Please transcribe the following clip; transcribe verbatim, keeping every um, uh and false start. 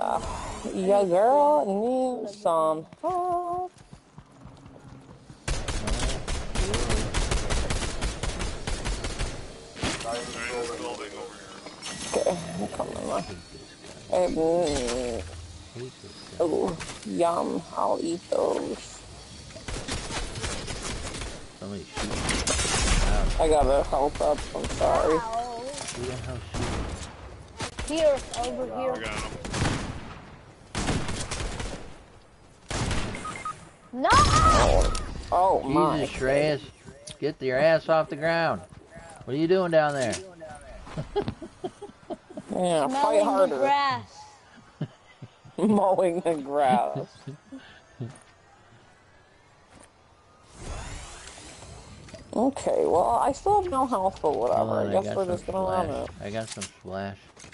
Yeah. Your girl needs some help. Okay, I'm coming on. Hey, oh, yum. I'll eat those. Somebody shoot. I gotta help up. I'm sorry. Who the hell shooting? Here, over here. No! Oh, oh my. Jesus, Shreyas. Get your ass off the ground. What are you doing down there? Yeah, Smelling fight harder. the grass. Mowing the grass. Okay, well, I still have no health, but whatever. On, I guess I we're just gonna run it. I got some splash.